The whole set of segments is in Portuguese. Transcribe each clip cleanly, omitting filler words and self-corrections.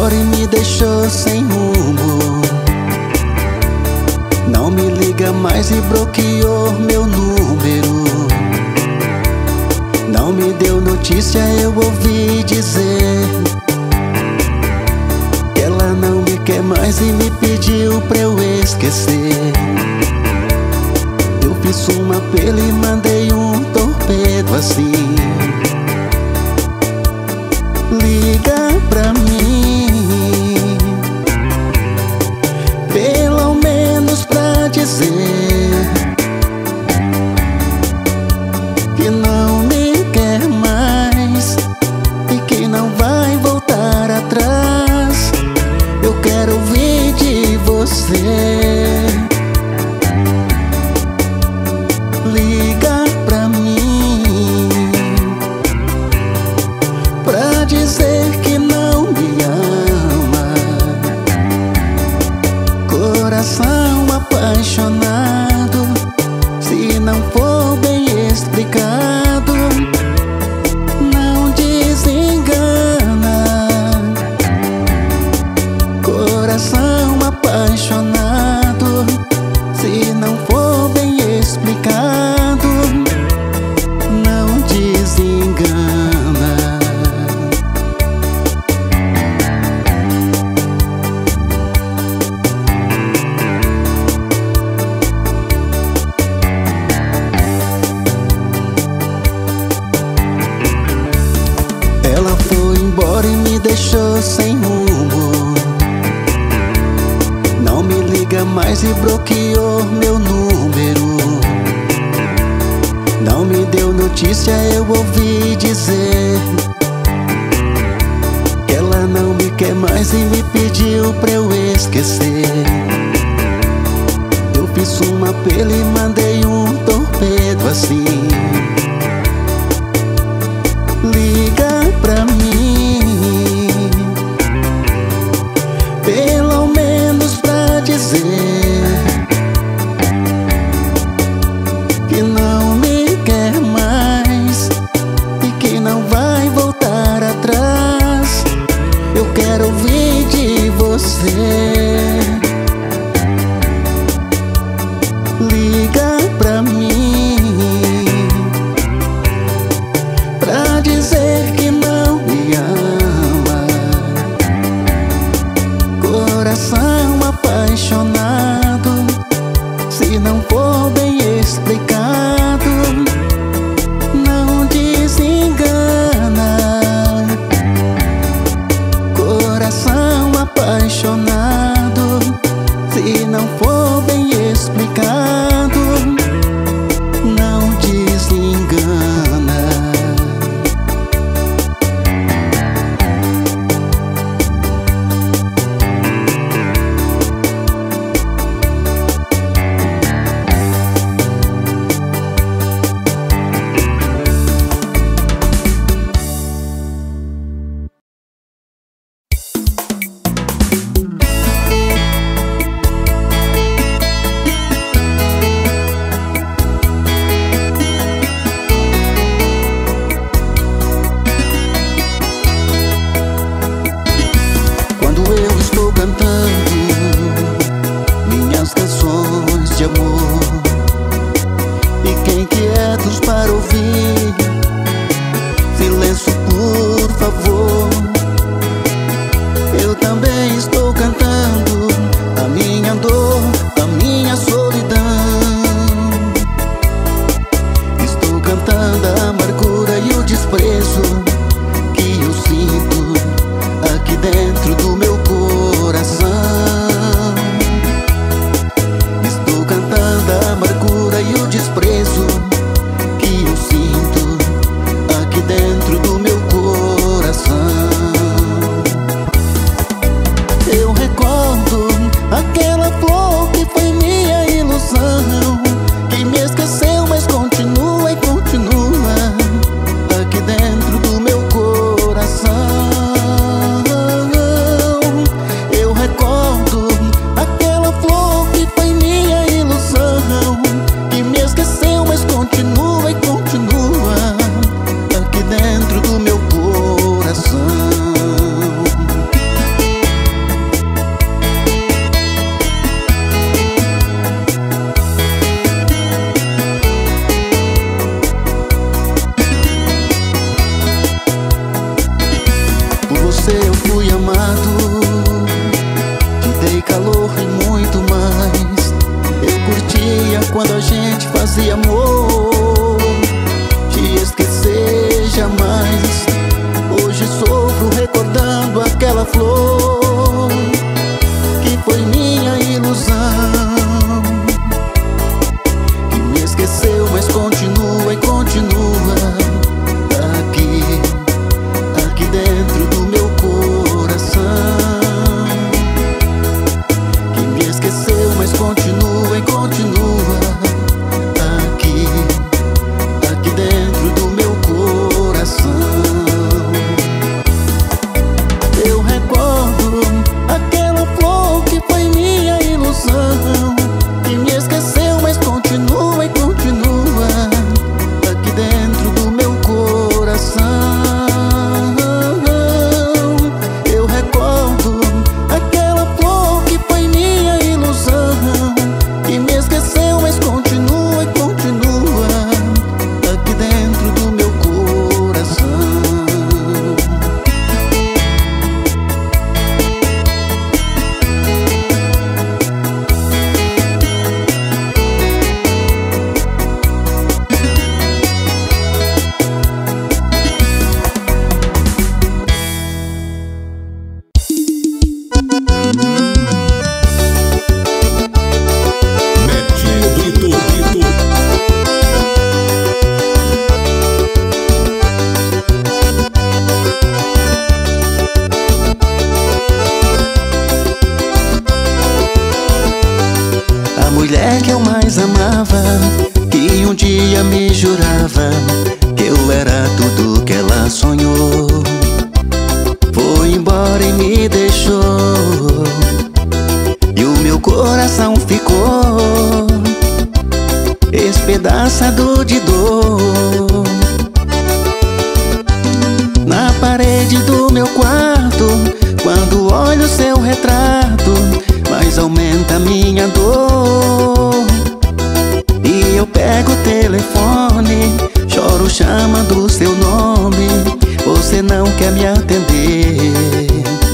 embora e me deixou sem rumo. Não me liga mais e bloqueou meu número. Não me deu notícia, eu ouvi dizer que ela não me quer mais e me pediu pra eu esquecer. Eu fiz um apelo e mandei um torpedo assim: liga pra mim, pelo menos pra dizer que não me quer mais e que não vai voltar atrás. Eu quero ouvir de você. Liga pra mim pra dizer que não me ama. Coração apaixonado, se não for bem explicado, não desengana. Coração apaixonado, se não for bem explicado, não desengana. Ela foi embora e me deixou sem rumo. Não me liga mais e bloqueou meu número. Não me deu notícia, eu ouvi dizer que ela não me quer mais e me pediu pra eu esquecer. Eu fiz um apelo e mandei um torpedo assim: liga pra mim, pelo menos pra dizer que não me quer mais e que não vai voltar atrás. Eu quero ouvir de você. Liga pra mim pra dizer que não me ama. Coração apaixonado, se não for bem explicado, não desengana. Coração apaixonado, amado, te dei calor e muito mais. Eu curtia quando a gente fazia amor, te esquecer jamais. Hoje sofro recordando aquela flor que foi minha ilusão, que me esqueceu, mas continua e continua aqui dentro do meu coração. Que me esqueceu, mas continua e continua aqui dentro do meu coração. Eu recordo aquela flor que foi minha ilusão, que me esqueceu, mas continua e continua aqui dentro do meu coração. Eu recordo aquela flor que foi minha ilusão, que me esqueceu, mas continua e continua aqui dentro do meu coração. Netinho Brito. A mulher que eu mais amava, que um dia me jurava que eu era tudo que ela sonhou, foi embora e me deixou, e o meu coração ficou espedaçado de dor. Na parede do meu quarto, quando olho seu retrato, mais aumenta a minha dor. E eu pego o telefone, choro chamando o seu nome, você não quer me atender.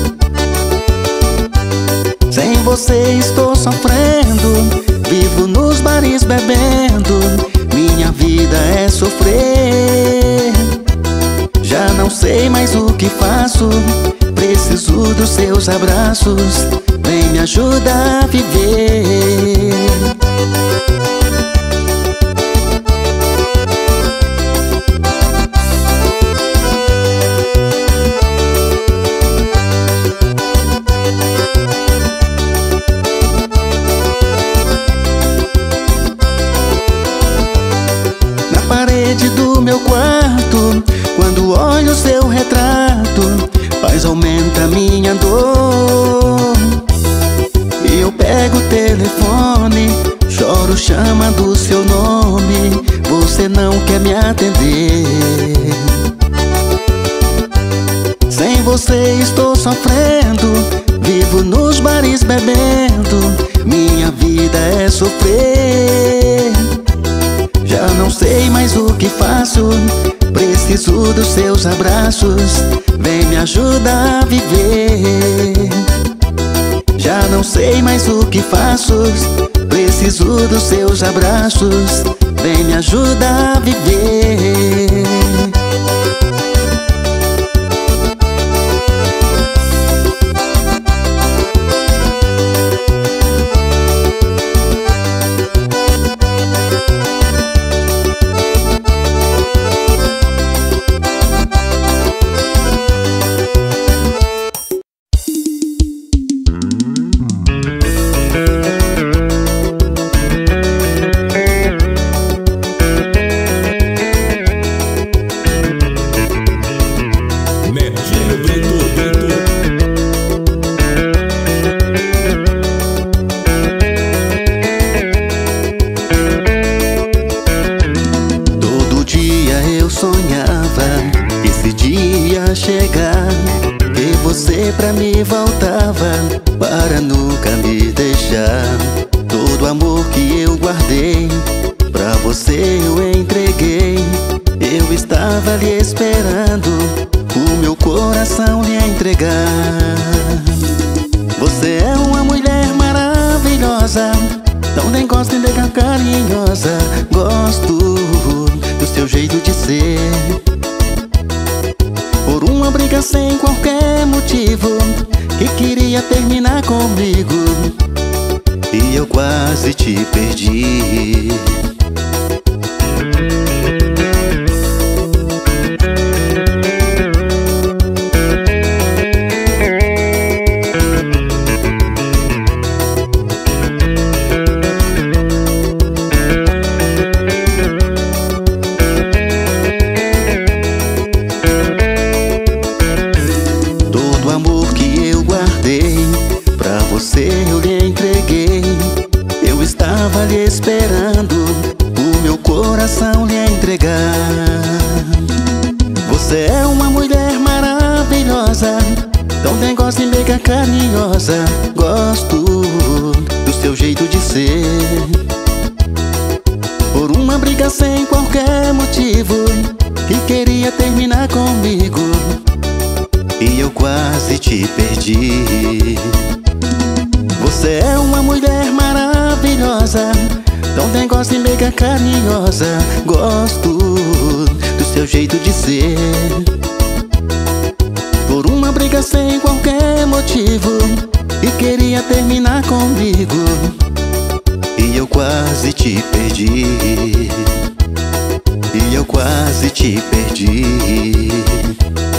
Sem você estou sofrendo, vivo nos bares bebendo, minha vida é sofrer. Já não sei mais o que faço, preciso dos seus abraços, vem me ajudar a viver. Na parede do meu quarto, quando olho seu retrato, faz aumenta a minha dor. E eu pego o telefone, choro chamando o seu nome, você não quer me atender. Sem você estou sofrendo, vivo nos bares bebendo, minha vida é sofrer. Já não sei mais o que faço, preciso dos seus abraços, vem me ajudar a viver. Já não sei mais o que faço, preciso dos seus abraços, vem me ajudar a viver. Chegar, que você pra mim voltava para nunca me deixar. Todo amor que eu guardei pra você eu entreguei. Eu estava lhe esperando, o meu coração lhe entregar. Você é uma mulher maravilhosa, tão dengosta e mega carinhosa. Gosto do seu jeito de ser. Por uma briga sem qualquer motivo, que queria terminar comigo, e eu quase te perdi. Todo o amor que eu guardei pra você eu lhe entreguei. Eu estava lhe esperando o meu coração lhe entregar. Você é uma mulher maravilhosa, tão dengosta e mega carinhosa. Gosto do seu jeito de ser. Por uma briga sem qualquer motivo, que queria terminar comigo, e eu quase te perdi. Você é uma mulher maravilhosa, tão dengosta e mega carinhosa. Gosto do seu jeito de ser. Por uma briga sem qualquer motivo, e queria terminar comigo, e eu quase te perdi. E eu quase te perdi.